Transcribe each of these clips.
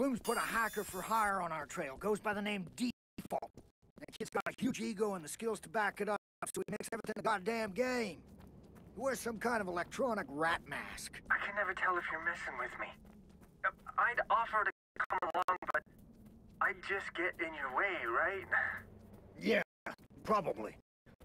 Bloom's put a hacker for hire on our trail. Goes by the name Default. That kid's got a huge ego and the skills to back it up, so he makes everything a goddamn game. He wears some kind of electronic rat mask. I can never tell if you're messing with me. I'd offer to come along, but I'd just get in your way, right? Yeah, probably.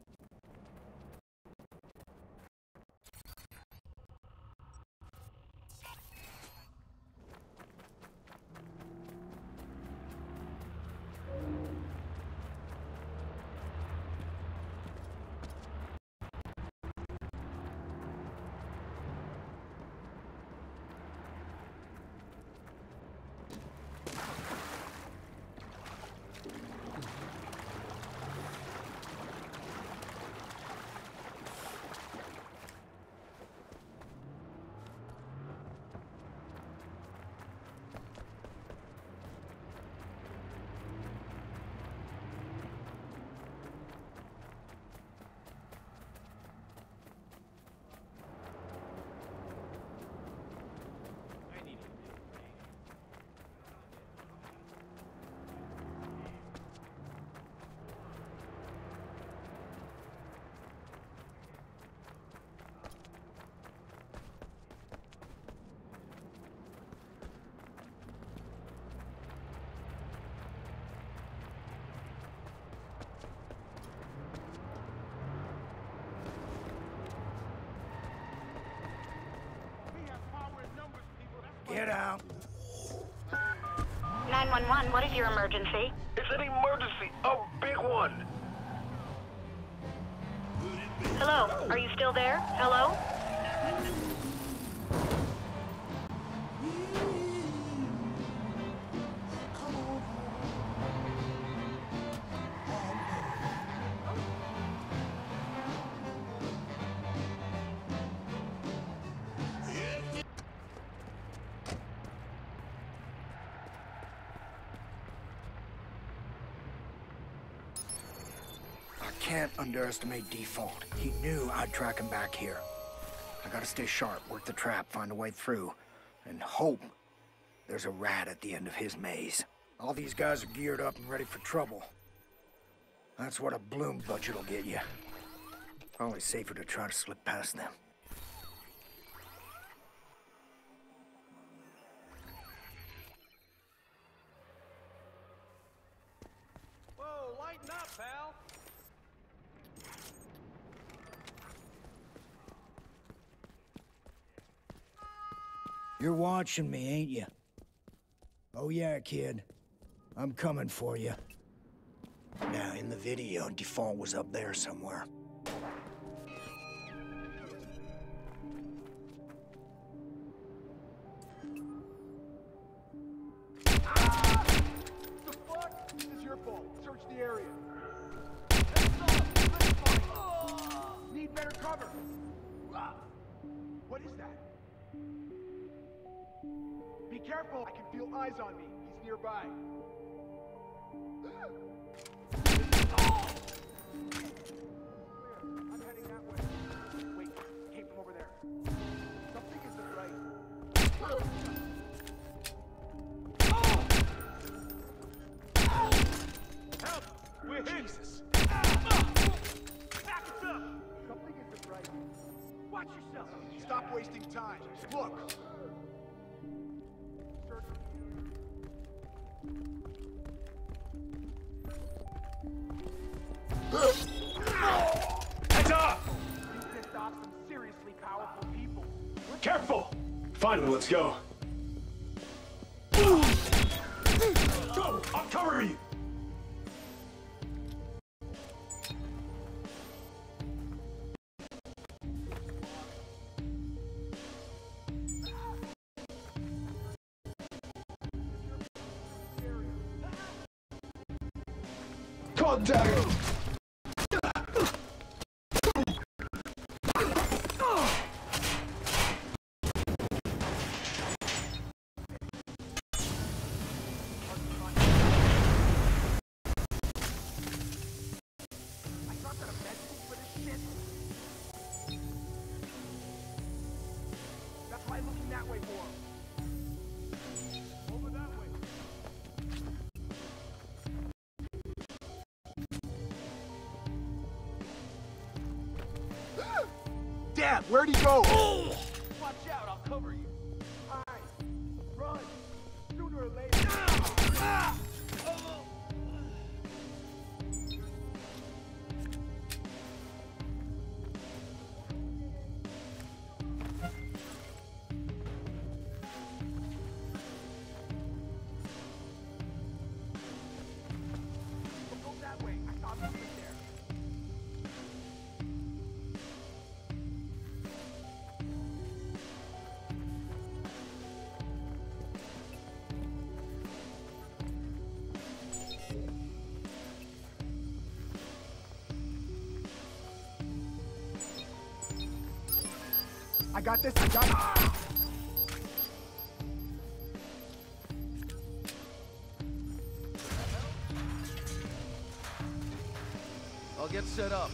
Get out. 911, what is your emergency? It's an emergency, a big one. Hello, are you still there? Hello? I can't underestimate Default. He knew I'd track him back here. I gotta stay sharp, work the trap, find a way through, and hope there's a rat at the end of his maze. All these guys are geared up and ready for trouble. That's what a Bloom budget will get you. Probably safer to try to slip past them. Whoa, lighten up, pal! You're watching me, ain't you? Oh yeah, kid. I'm coming for you. Now, in the video, Default was up there somewhere. Ah! The fuck? This is your fault. Search the area. Need better cover. What is that? Be careful. I can feel eyes on me. He's nearby. I'm heading that way. Wait, came from over there. Something isn't right. Help! We're hit! Jesus! Back us up! Something isn't right. Watch yourself! Stop wasting time. Look! Heads up! You pissed off some seriously powerful people. Careful! Finally, let's go. Go! I'll cover you! Contact! That's why I'm looking that way for him. Over that way. Dad, where'd he go? Watch out, I'll cover you. Hide. Run. Sooner or later. Go that way. I saw movement there. I got this, I got it. I'll get set up.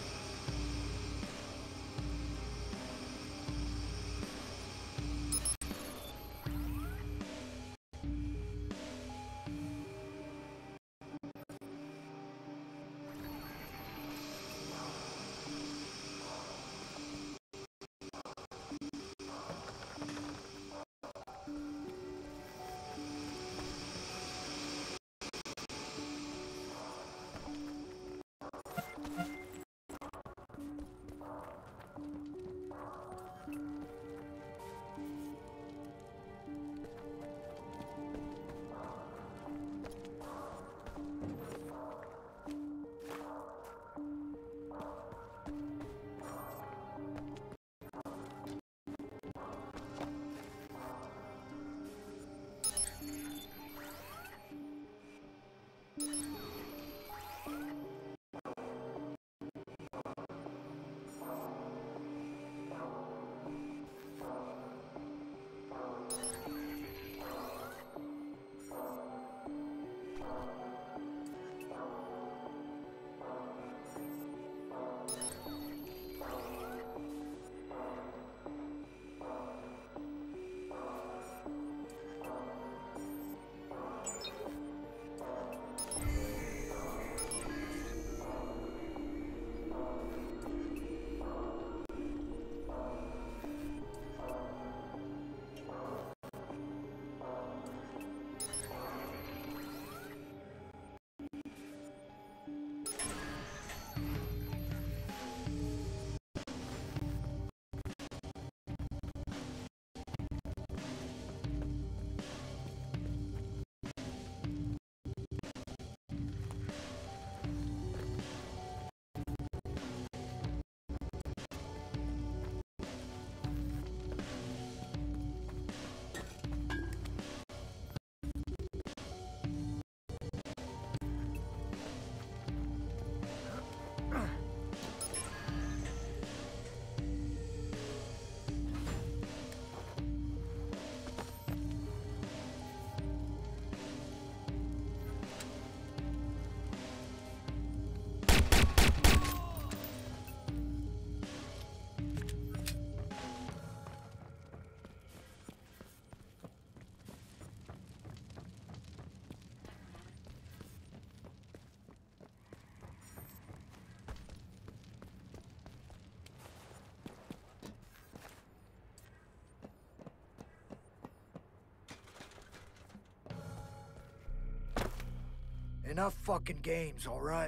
Enough fucking games, all right?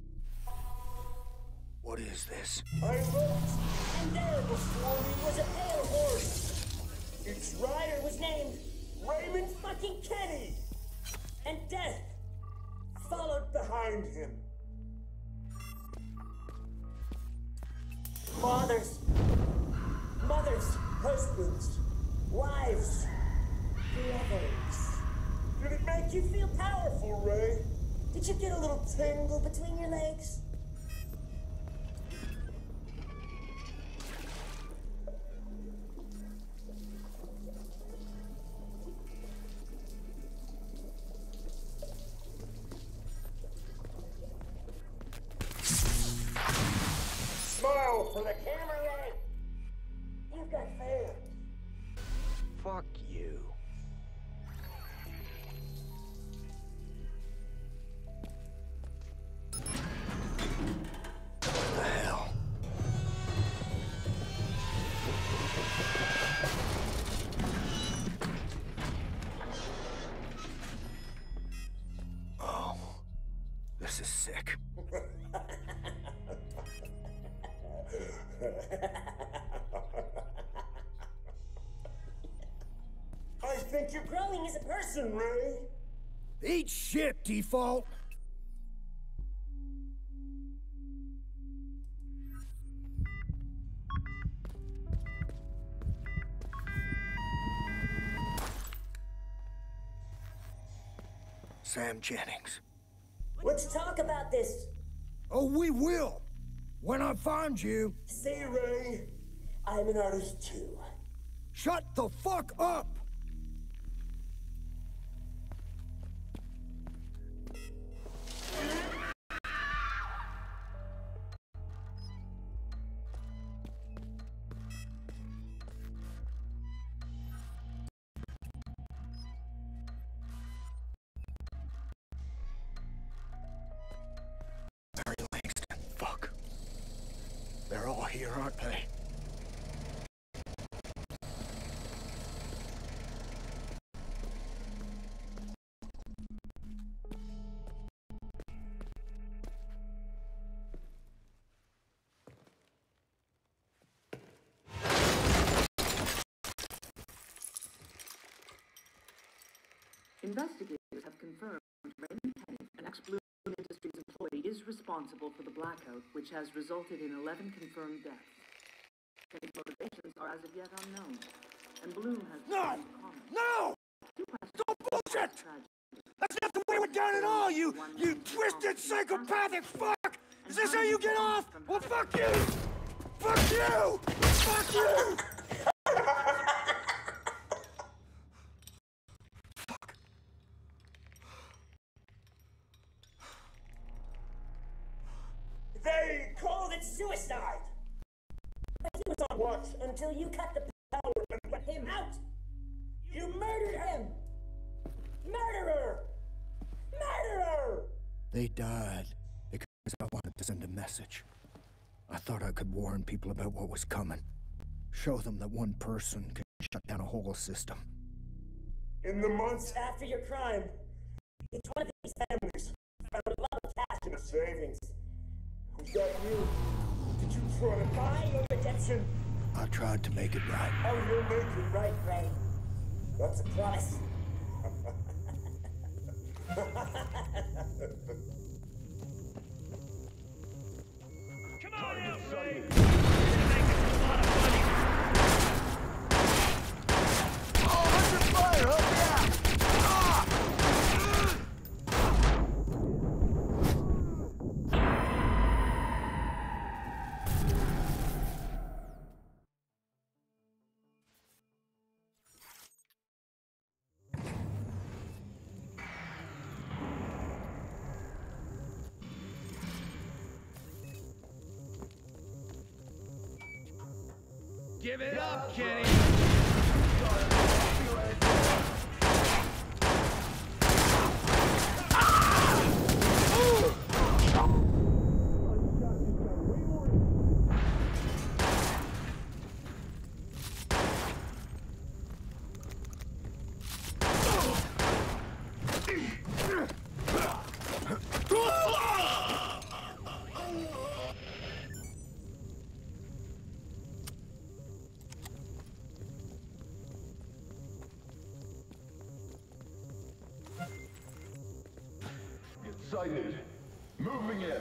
What is this? I looked, and there before me was a pale horse. Its rider was named Raymond fucking Kenny. And death followed behind him. Fathers, mothers, husbands, wives, brothers. Did it make you feel powerful, Ray? Did you get a little tingle between your legs? Smile for the camera, Ray. You've got fans. Fuck you. What the hell? think you're growing as a person, Ray. Eat shit, Default! Sam Jennings. Let's talk about this. Oh, we will! When I find you... See, Ray, I'm an artist too. Shut the fuck up! Barry Langston, fuck. They're all here, aren't they? Investigators have confirmed Raymond Penny, an ex-Bloom Industries employee, is responsible for the blackout, which has resulted in 11 confirmed deaths. Penny's motivations are as of yet unknown, and Bloom has... No! Don't bullshit! That's not the way we're down at all, you twisted psychopathic fuck! Is this how you get off? Well, fuck you! Fuck you! Fuck you! They called it suicide. But he was on watch until you cut the power and put him out. You murdered him. Murderer! Murderer! They died because I wanted to send a message. I thought I could warn people about what was coming. Show them that one person can shut down a whole system. In the months after your crime, each one of these families found a lot of cash in the savings. We got you. Did you try to buy your redemption? I tried to make it right. Oh, you'll make it right, Ray. That's a promise. Come on out, Ray! Give it up, Kenny! Sighted. Moving in.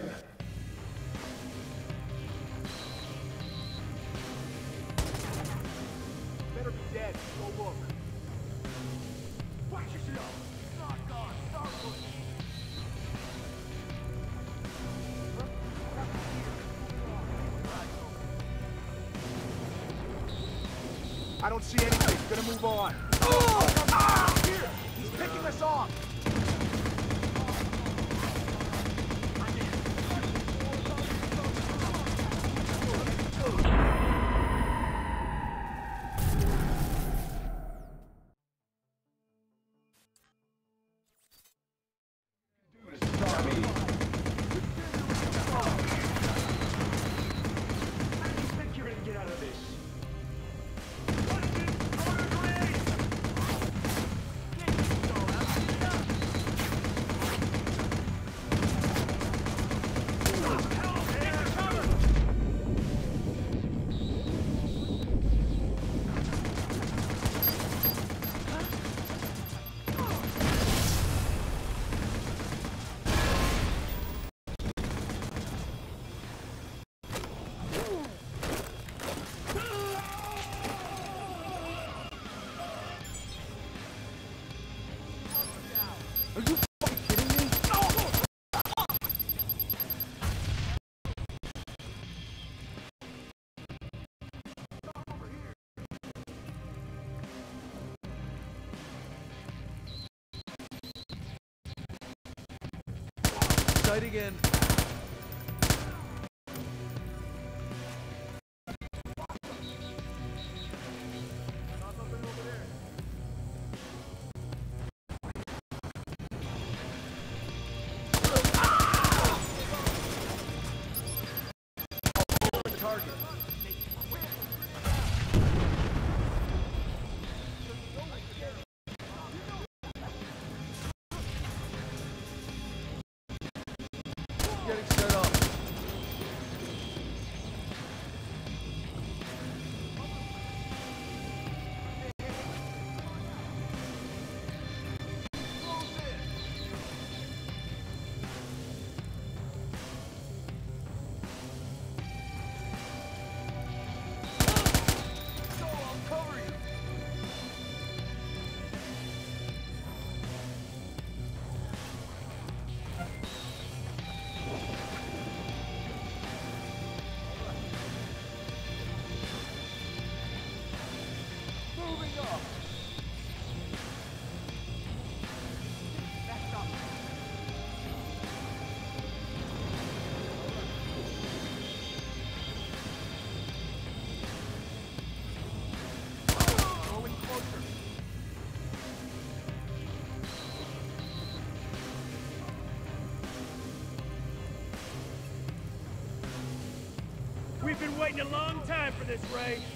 Better be dead. Go look. Watch yourself. Not gone. Start looking. I don't see anything. Gonna move on. Here! He's picking us off! Sighting in. Target. Getting set up. We've been waiting a long time for this, Ray.